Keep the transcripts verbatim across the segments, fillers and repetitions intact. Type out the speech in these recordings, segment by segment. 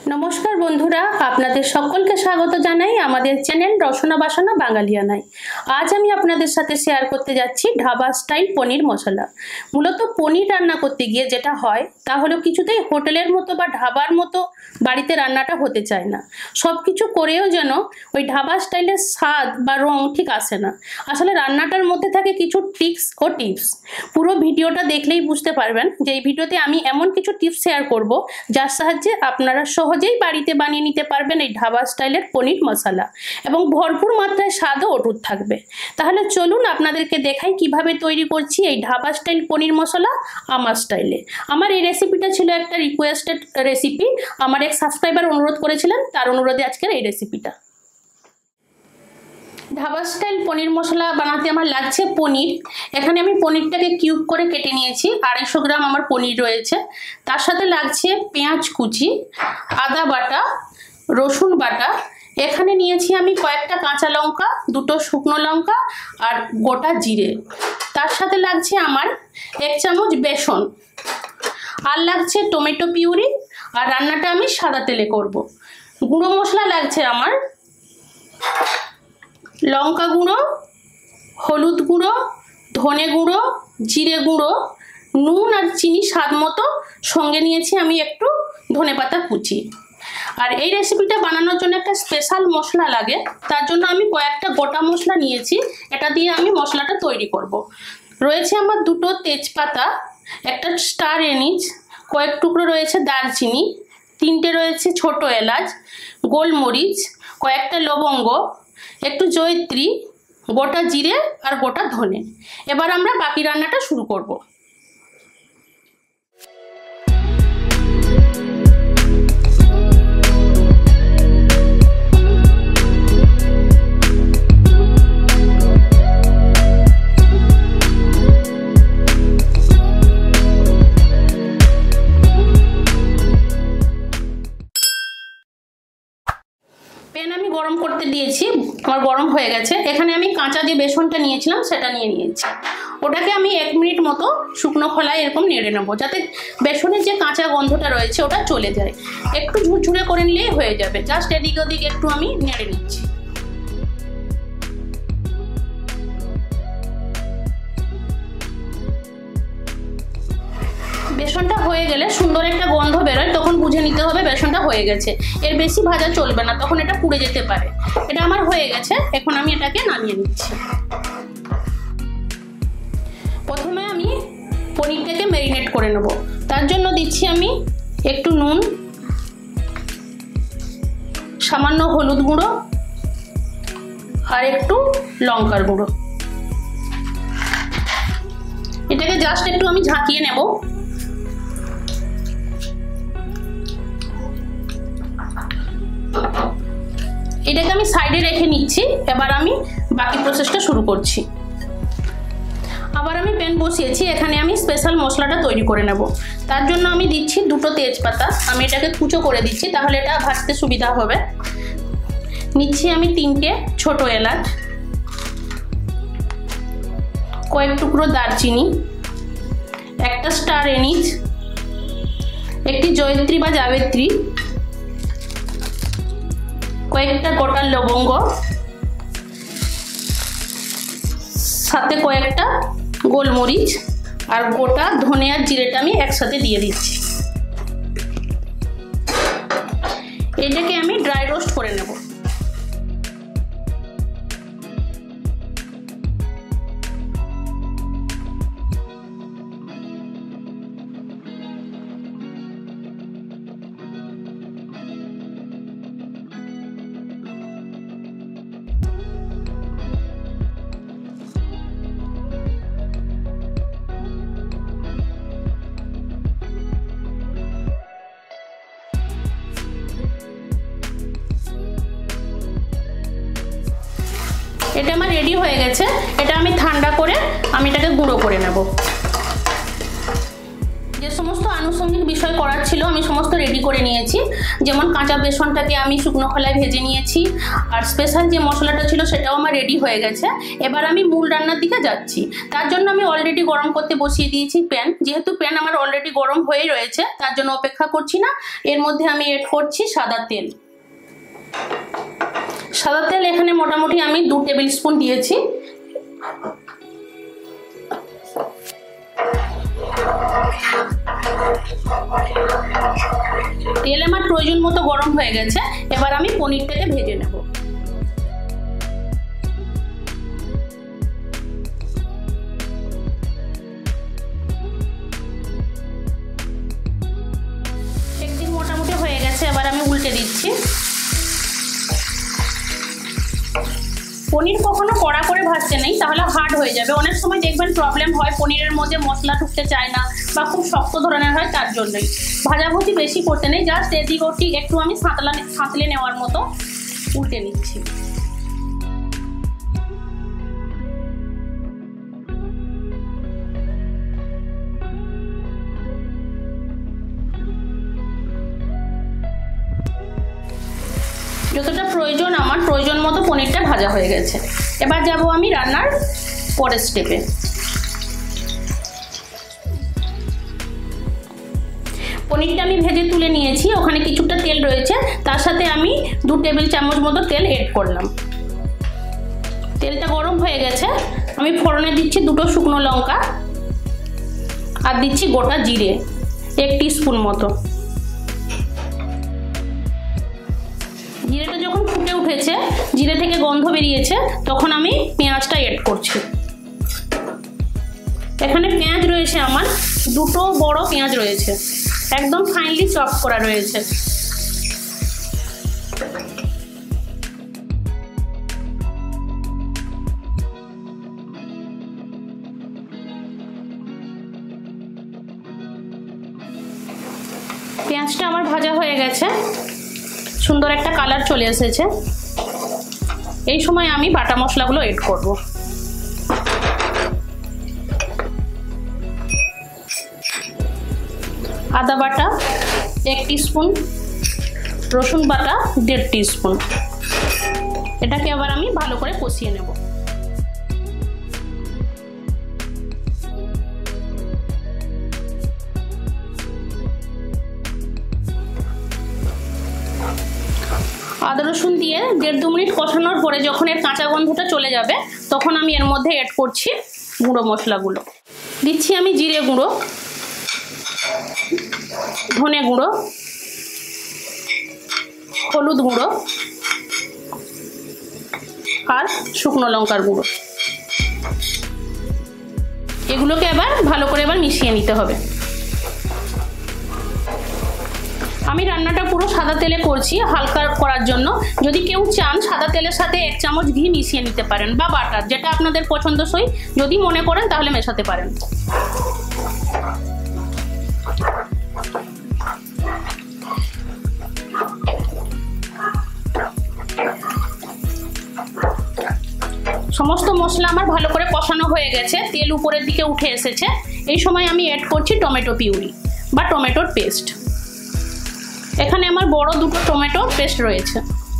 নমস্কার বন্ধুরা, আপনাদের সকলকে স্বাগত জানাই আমাদের চ্যানেল রসনা বাসনা বাঙালিয়ানায়। আজ আমি আপনাদের সাথে শেয়ার করতে যাচ্ছি ঢাবা স্টাইল পনির মশলা। মূলত পনির রান্না করতে গিয়ে যেটা হয় তা হলো কিছুতেই হোটেলের মতো বা ঢাবার মতো বাড়িতে রান্নাটা হতে চায় না। সব কিছু করেও যেন ওই ঢাবা স্টাইলের স্বাদ বা রং ঠিক আসে না। আসলে রান্নাটার মধ্যে থাকে কিছু ট্রিক্স ও টিপস। পুরো ভিডিওটা দেখলেই বুঝতে পারবেন যে এই ভিডিওতে আমি এমন কিছু টিপস শেয়ার করব যার সাহায্যে আপনারা সহজেই বাড়িতে বানিয়ে নিতে পারবেন এই ঢাবা স্টাইলের পনির মশলা এবং ভরপুর মাত্রায় স্বাদও অটুট থাকবে। তাহলে চলুন আপনাদেরকে দেখাই কিভাবে তৈরি করছি এই ঢাবা স্টাইল পনির মশলা আমার স্টাইলে। আমার এই রেসিপিটা ছিল একটা রিকোয়েস্টেড রেসিপি, আমার এক সাবস্ক্রাইবার অনুরোধ করেছিলেন, তার অনুরোধে আজকের এই রেসিপিটা। ঢাবা স্টাইল পনির মশলা বানাতে আমার লাগছে পনির। এখানে আমি পনিরটাকে কিউব করে কেটে নিয়েছি, আড়াইশো গ্রাম আমার পনির রয়েছে। তার সাথে লাগছে পেঁয়াজ কুচি, আদা বাটা, রসুন বাটা। এখানে নিয়েছি আমি কয়েকটা কাঁচা লঙ্কা, দুটো শুকনো লঙ্কা আর গোটা জিরে। তার সাথে লাগছে আমার এক চামচ বেসন, আর লাগছে টমেটো পিউরি। আর রান্নাটা আমি সাদা তেলে করব। গুঁড়ো মশলা লাগছে আমার লঙ্কা গুঁড়ো, হলুদ গুঁড়ো, ধনে গুঁড়ো, জিরে গুঁড়ো, নুন আর চিনি স্বাদ মতো। সঙ্গে নিয়েছি আমি একটু ধনেপাতা কুচি। আর এই রেসিপিটা বানানোর জন্য একটা স্পেশাল মশলা লাগে, তার জন্য আমি কয়েকটা গোটা মশলা নিয়েছি। এটা দিয়ে আমি মশলাটা তৈরি করব। রয়েছে আমার দুটো তেজপাতা, একটা স্টার এনিজ, কয়েক টুকরো রয়েছে দারচিনি, তিনটে রয়েছে ছোট এলাচ, গোলমরিচ, কয়েকটা লবঙ্গ, একটু জয়িত্রী, গোটা জিরে আর গোটা ধনে। এবার আমরা বাকি রান্নাটা শুরু করব। প্যান আমি গরম করতে দিয়েছি, আমার গরম হয়ে গেছে। এখানে আমি কাঁচা যে বেসনটা নিয়েছিলাম সেটা নিয়ে নিয়েছি। ওটাকে আমি এক মিনিট মতো শুকনো খোলায় এরকম নেড়ে নেবো, যাতে বেসনের যে কাঁচা গন্ধটা রয়েছে ওটা চলে যায়। একটু ঝুরঝুরে করে নিলেই হয়ে যাবে। জাস্ট এদিক ওদিক একটু আমি নেড়ে নিচ্ছি। বেসনটা হয়ে গেলে সুন্দর একটা গন্ধ বেরোয়, তখন বুঝে নিতে হবে বেসনটা হয়ে গেছে। এর বেশি ভাজা চলবে না, তখন এটা পুড়ে যেতে পারে। এটা আমার হয়ে গেছে, এখন আমি এটাকে নামিয়ে নিচ্ছি। প্রথমে আমি পনিরটাকে ম্যারিনেট করে নেব। তার জন্য দিচ্ছি আমি একটু নুন, সামান্য হলুদ গুঁড়ো আর একটু লঙ্কার গুঁড়ো। এটাকে জাস্ট একটু আমি ঝাঁকিয়ে নেব। এটাকে আমি সাইডে রেখে নিচ্ছি। এবার আমি বাকি প্রসেসটা শুরু করছি। আবার আমি প্যান বসিয়েছি, এখানে আমি স্পেশাল মশলাটা তৈরি করে নেব। তার জন্য আমি দিচ্ছি দুটো তেজপাতা, আমি এটাকে কুচো করে দিচ্ছি, তাহলে এটা ভাজতে সুবিধা হবে। নিচ্ছি আমি তিনটে ছোট এলাচ, কয়েক টুকরো দারচিনি, একটা স্টার এনিজ, একটি জয়িত্রী বা জাবেত্রী, কয়েকটা গোটা লবঙ্গ, সাথে কয়েকটা গোলমরিচ আর গোটা ধনে আর জিরেটা আমি একসাথে দিয়ে দিচ্ছি। এটাকে আমি ড্রাই রোস্ট করে নেব। এটা আমার রেডি হয়ে গেছে। এটা আমি ঠান্ডা করে আমি এটাকে গুঁড়ো করে নেব। যে সমস্ত আনুষঙ্গিক বিষয় করার ছিল আমি সমস্ত রেডি করে নিয়েছি। যেমন কাঁচা বেসনটাকে আমি শুকনো খোলায় ভেজে নিয়েছি, আর স্পেশাল যে মশলাটা ছিল সেটাও আমার রেডি হয়ে গেছে। এবার আমি মূল রান্নার দিকে যাচ্ছি। তার জন্য আমি অলরেডি গরম করতে বসিয়ে দিয়েছি প্যান। যেহেতু প্যান আমার অলরেডি গরম হয়ে রয়েছে তার জন্য অপেক্ষা করছি না। এর মধ্যে আমি এড করছি সাদা তেল। সাদা তেল এখানে মোটামুটি আমি দু টেবিল স্পুন দিয়েছি। তেল আমার প্রয়োজন মতো গরম হয়ে গেছে। এবার আমি পনিরটাকে ভেজে নেব। একদিন মোটামুটি হয়ে গেছে, এবার আমি উল্টে দিচ্ছি। পনির কখনো কড়া করে ভাজতে নেই, তাহলে হার্ড হয়ে যাবে। অনেক সময় দেখবেন প্রবলেম হয়, পনিরের মধ্যে মশলা ঢুকতে চায় না বা খুব শক্ত ধরনের হয়, তার জন্যই। ভাজাভুজি বেশি করতে নেই, জাস্ট এদিক ওদিক একটু আমি সাঁতলা সাঁতলে নেওয়ার মতো উল্টে নিচ্ছি। যতটা প্রয়োজন আমার প্রয়োজন মতো পনিরটা ভাজা হয়ে গেছে। এবার যাব আমি রান্নার পরের স্টেপে। পনিরটা আমি ভেজে তুলে নিয়েছি, ওখানে কিছুটা তেল রয়েছে, তার সাথে আমি দু টেবিল চামচ মতো তেল এড করলাম। তেলটা গরম হয়ে গেছে, আমি ফোড়নে দিচ্ছি দুটো শুকনো লঙ্কা আর দিচ্ছি গোটা জিরে এক টিস্পুন মতো। জিরেটা যখন ফুটে উঠেছে, জিরে থেকে গন্ধ বেরিয়েছে, তখন আমি পেঁয়াজটা এড করছি। এখানে পেঁয়াজ রয়েছে আমার দুটো বড় পেঁয়াজ রয়েছে, একদম ফাইনলি চপ করা রয়েছে। পেঁয়াজটা আমার ভাজা হয়ে গেছে, সুন্দর একটা কালার চলে এসেছে। এই সময় আমি বাটা মশলাগুলো এড করব। আদা বাটা এক টিস্পুন, রসুন বাটা দেড় টিস্পুন। এটাকে আবার আমি ভালো করে কষিয়ে নেব। আদা রসুন দিয়ে দেড় দু মিনিট কষানোর পরে যখন এর কাঁচা গন্ধটা চলে যাবে, তখন আমি এর মধ্যে অ্যাড করছি গুঁড়ো মশলাগুলো। দিচ্ছি আমি জিরে গুঁড়ো, ধনে গুঁড়ো, হলুদ গুঁড়ো আর শুকনো লঙ্কার গুঁড়ো। এগুলোকে এবার ভালো করে এবার মিশিয়ে নিতে হবে। আমি রান্নাটা পুরো সাদা তেলে করছি হালকা করার জন্য। যদি কেউ চান সাদা তেলের সাথে এক চামচ ঘি মিশিয়ে নিতে পারেন, বা বাটার, যেটা আপনাদের পছন্দসই যদি মনে করেন তাহলে মেশাতে পারেন। সমস্ত মশলা আমার ভালো করে কষানো হয়ে গেছে, তেল উপরের দিকে উঠে এসেছে। এই সময় আমি অ্যাড করছি টমেটো পিউরি বা টমেটোর পেস্ট। এখানে আমার বড় দুটো টমেটো পেস্ট রয়েছে।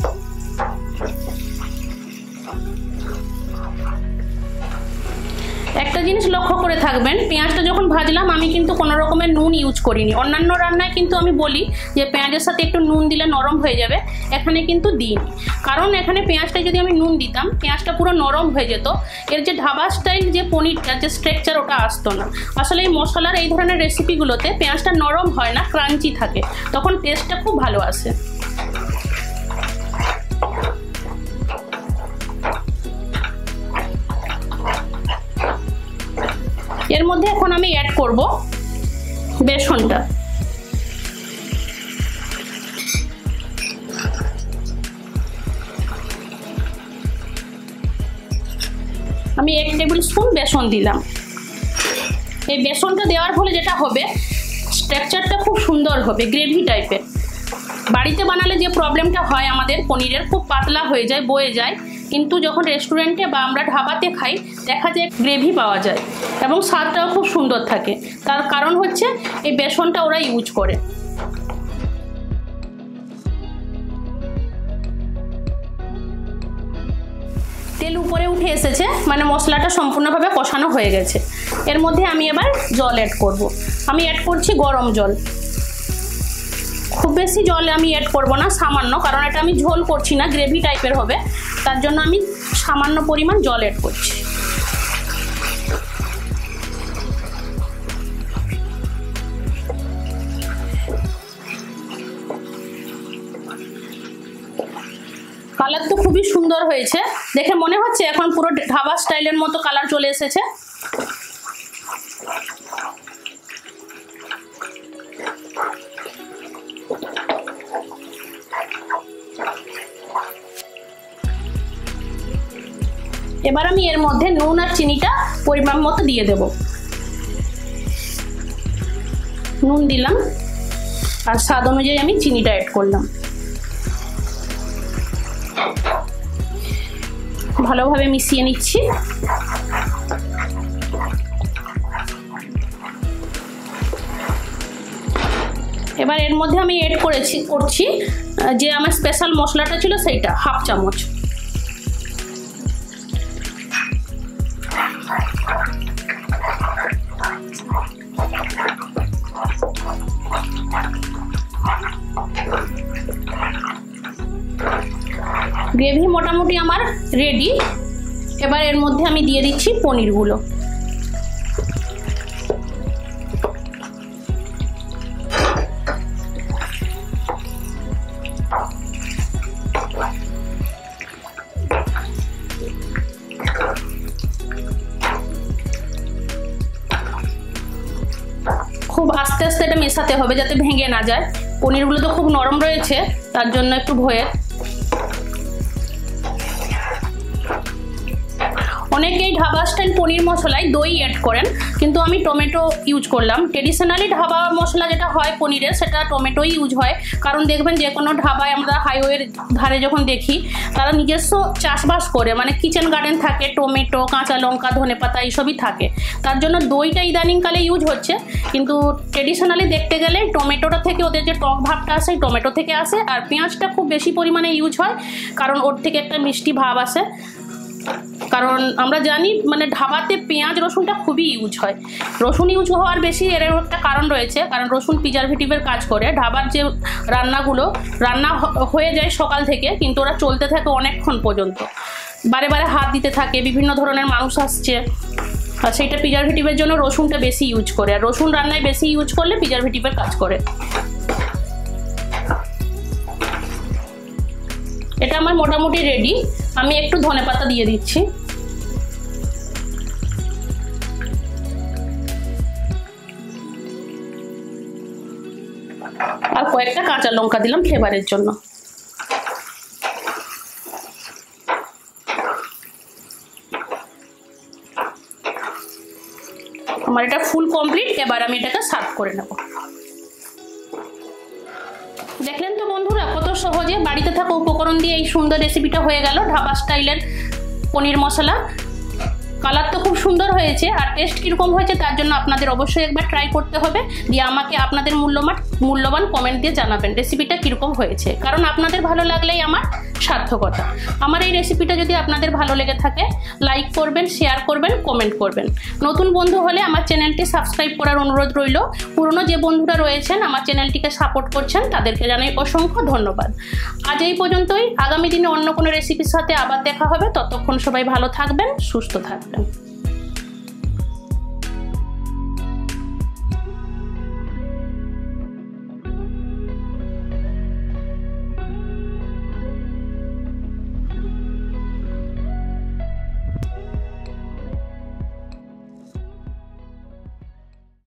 একটা জিনিস লক্ষ্য করে থাকবেন, পেঁয়াজটা যখন ভাজলাম আমি কিন্তু কোনো রকমের নুন ইউজ করিনি। অন্যান্য রান্নায় কিন্তু আমি বলি যে পেঁয়াজের সাথে একটু নুন দিলে নরম হয়ে যাবে, এখানে কিন্তু দিইনি। কারণ এখানে পেঁয়াজটা যদি আমি নুন দিতাম, পেঁয়াজটা পুরো নরম হয়ে যেত, এর যে ধাবা স্টাইল যে পনিরটা যে স্ট্রাকচার ওটা আসতো না। আসলে এই মশলার এই ধরনের রেসিপিগুলোতে পেঁয়াজটা নরম হয় না, ক্রাঞ্চি থাকে, তখন টেস্টটা খুব ভালো আসে। এর মধ্যে এখন আমি অ্যাড করব বেসনটা। আমি এক টেবিল স্পুন বেসন দিলাম। এই বেসনটা দেওয়ার ফলে যেটা হবে, স্ট্রাকচারটা খুব সুন্দর হবে, গ্রেভি টাইপের। বাড়িতে বানালে যে প্রবলেমটা হয় আমাদের পনিরের, খুব পাতলা হয়ে যায়, বয়ে যায়, কিন্তু যখন রেস্টুরেন্টে বা আমরা ধাবাতে খাই দেখা যায় গ্রেভি পাওয়া যায় এবং স্বাদটাও খুব সুন্দর থাকে। তার কারণ হচ্ছে এই বেসনটা ওরা ইউজ করে। তেল উপরে উঠে এসেছে, মানে মশলাটা সম্পূর্ণভাবে কষানো হয়ে গেছে। এর মধ্যে আমি এবার জল অ্যাড করব। আমি অ্যাড করছি গরম জল। খুব বেশি জল আমি অ্যাড করব না, সামান্য, কারণ এটা আমি ঝোল করছি না, গ্রেভি টাইপের হবে, তার জন্য আমি সামান্য পরিমাণ জল অ্যাড করছি। কালার তো খুবই সুন্দর হয়েছে, দেখে মনে হচ্ছে এখন পুরো ধাবা স্টাইলের মতো কালার চলে এসেছে। এবার আমি এর মধ্যে নুন আর চিনিটা পরিমাণ মতো দিয়ে দেব। নুন দিলাম আর স্বাদ অনুযায়ী আমি চিনিটা অ্যাড করলাম। ভালোভাবে মিশিয়ে নিচ্ছি। এবার এর মধ্যে আমি অ্যাড করেছি করছি যে আমার স্পেশাল মশলাটা ছিল সেইটা, হাফ চামচ। গ্রেভি মোটামুটি আমার রেডি। এবার এর মধ্যে আমি দিয়ে দিচ্ছি পনিরগুলো। খুব আস্তে আস্তে এটা মেশাতে হবে যাতে ভেঙে না যায়। পনিরগুলো তো খুব নরম রয়েছে, তার জন্য একটু ভয়ের। অনেকেই ধাবা স্টাইল পনির মশলায় দই অ্যাড করেন, কিন্তু আমি টমেটো ইউজ করলাম। ট্রেডিশনালি ধাবা মশলা যেটা হয় পনিরের, সেটা টমেটোই ইউজ হয়। কারণ দেখবেন যে কোনো ধাবায় আমরা হাইওয়ের ধারে যখন দেখি, তারা নিজস্ব চাষবাস করে, মানে কিচেন গার্ডেন থাকে, টমেটো, কাঁচা লঙ্কা, ধনেপাতা এইসবই থাকে। তার জন্য দইটা ইদানিংকালে ইউজ হচ্ছে, কিন্তু ট্রেডিশনালি দেখতে গেলে টমেটোটা থেকে ওদের যে টক ভাবটা আসে টমেটো থেকে আসে। আর পেঁয়াজটা খুব বেশি পরিমাণে ইউজ হয়, কারণ ওর থেকে একটা মিষ্টি ভাব আসে। কারণ আমরা জানি মানে ধাবাতে পেঁয়াজ রসুনটা খুবই ইউজ হয়। রসুন ইউজ হওয়ার বেশি এর একটা কারণ রয়েছে, কারণ রসুন প্রিজারভেটিভের কাজ করে। ধাবার যে রান্নাগুলো রান্না হয়ে যায় সকাল থেকে, কিন্তু ওরা চলতে থাকে অনেকক্ষণ পর্যন্ত, বারে বারে হাত দিতে থাকে, বিভিন্ন ধরনের মানুষ আসছে, আর সেইটা প্রিজারভেটিভের জন্য রসুনটা বেশি ইউজ করে। আর রসুন রান্নায় বেশি ইউজ করলে প্রিজারভেটিভের কাজ করে। এটা আমার মোটামুটি রেডি। আমি একটু ধনেপাতা দিয়ে দিচ্ছি। আর কয়েকটা কাঁচা লঙ্কা দিলাম ফ্লেভারের জন্য। আমার এটা ফুল কমপ্লিট। এবার আমি এটাকে সার্ভ করে নেব। দেখলেন তো বন্ধুরা, কত সহজে বাড়িতে থাকা উপকরণ দিয়ে এই সুন্দর রেসিপিটা হয়ে গেল, ধাবা স্টাইলের পনির মশলা। কালার তো খুব সুন্দর হয়েছে, আর টেস্ট কীরকম হয়েছে তার জন্য আপনাদের অবশ্যই একবার ট্রাই করতে হবে, দিয়ে আমাকে আপনাদের মূল্যবান মূল্যবান কমেন্ট দিয়ে জানাবেন রেসিপিটা কীরকম হয়েছে। কারণ আপনাদের ভালো লাগলেই আমার সার্থকতা। আমার এই রেসিপিটা যদি আপনাদের ভালো লেগে থাকে, লাইক করবেন, শেয়ার করবেন, কমেন্ট করবেন। নতুন বন্ধু হলে আমার চ্যানেলটি সাবস্ক্রাইব করার অনুরোধ রইল। পুরনো যে বন্ধুরা রয়েছেন আমার চ্যানেলটিকে সাপোর্ট করছেন, তাদেরকে জানাই অসংখ্য ধন্যবাদ। আজ এই পর্যন্তই। আগামী দিনে অন্য কোনো রেসিপির সাথে আবার দেখা হবে। ততক্ষণ সবাই ভালো থাকবেন, সুস্থ থাকবেন।